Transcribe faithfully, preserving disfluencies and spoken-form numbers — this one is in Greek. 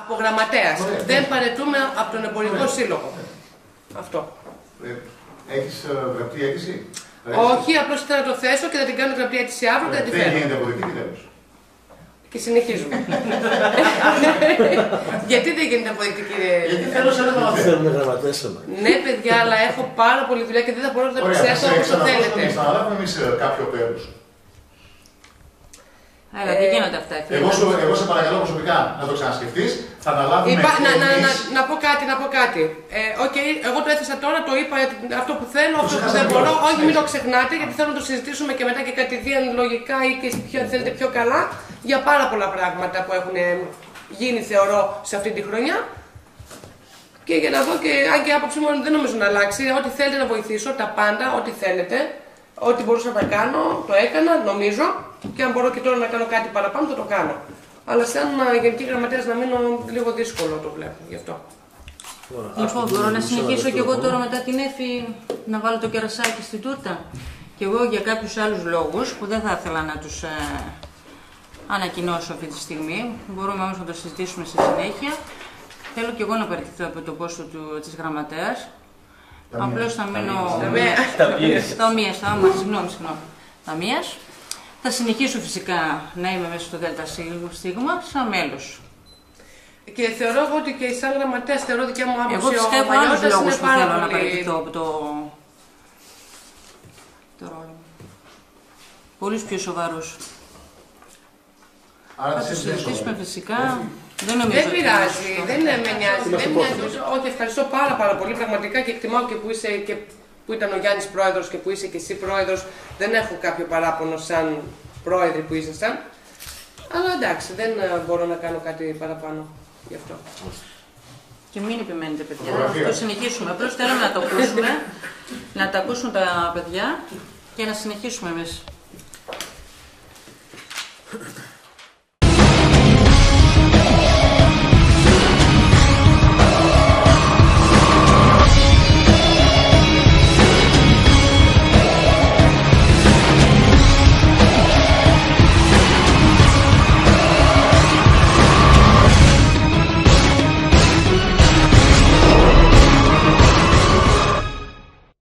Από γραμματέας. Δεν παραιτούμε από τον εμπορικό σύλλογο. Αυτό. Έχεις γραπτή αίτηση? Όχι, απλώς ήθελα να το θέσω και θα την κάνω γραπτή αίτηση αύριο και θα τη φέρω. Δεν γίνεται αποδεκτή, τέλος. Και συνεχίζουμε. Γιατί δεν γίνεται αποδεκτή, κύριε? Γιατί θέλω σε ένα γραμματέα. Ναι, παιδιά, αλλά έχω πάρα πολλή δουλειά και δεν θα μπορώ να τα επεξεργαστώ όπως το θέλετε. Θα αναλάβουμε εμείς κάποιο πέρος. Αλλά δεν γίνονται αυτά. Εγώ, σου, εγώ σε παρακαλώ προσωπικά να το ξανασκεφτείς. Θα αναλάβουμε Υπά, να, να, εμείς... να, να πω κάτι, να πω κάτι. Ε, okay, εγώ το έθεσα τώρα, το είπα αυτό που θέλω, αυτό που δεν μπορώ. Όχι, μην το ξεχνάτε, γιατί θέλω να το συζητήσουμε και μετά και κατηδίαν λογικά ή και πιο, αν θέλετε πιο καλά για πάρα πολλά πράγματα που έχουν γίνει, θεωρώ, σε αυτή τη χρονιά. Και για να δω και αν και η άποψή μου δεν νομίζω να αλλάξει, ό,τι θέλετε να βοηθήσω, τα πάντα, ό,τι θέλετε. Ό,τι μπορούσα να κάνω, το έκανα, νομίζω. Και αν μπορώ και τώρα να κάνω κάτι παραπάνω, θα το κάνω. Αλλά σαν γενική γραμματέας να μείνω λίγο δύσκολο το βλέπω γι' αυτό. Λοιπόν, μπορώ να συνεχίσω κι εγώ τώρα μετά την Έφη να βάλω το κερασάκι στην τούρτα. Και εγώ για κάποιους άλλους λόγους που δεν θα ήθελα να τους ε, ανακοινώσω αυτή τη στιγμή. Μπορούμε όμως να το συζητήσουμε στη συνέχεια. Θέλω κι εγώ να παραιτηθώ από το πόστο του, της γραμματέας. Απλώς θα μείνω... Ταμείας, συγγνώμη, συγγνώμη. Ταμείας. Θα συνεχίσω φυσικά να είμαι μέσα στο ΔΣ σαν μέλος. Και θεωρώ εγώ ότι και σαν γραμματέας, θεωρώ δικιά μου άποψη. Εγώ πιστεύω άλλους λόγους που θέλω να παραιτηθώ από το... το ρόλο μου. Πολλούς πιο σοβαρούς. Θα το συζητήσουμε φυσικά. Δεν, δεν πειράζει, δεν με νοιάζει. Δεν μοιάζει. Όχι, ευχαριστώ πάρα, πάρα πολύ. Πραγματικά και εκτιμάω και που είσαι και που ήταν ο Γιάννης πρόεδρος και που είσαι και εσύ πρόεδρος. Δεν έχω κάποιο παράπονο σαν πρόεδροι που ήσασταν. Αλλά εντάξει, δεν μπορώ να κάνω κάτι παραπάνω γι' αυτό. Και μην επιμένετε, παιδιά. Θα το συνεχίσουμε. Απλώς θέλουμε να το ακούσουμε, να τα ακούσουν τα παιδιά και να συνεχίσουμε εμείς.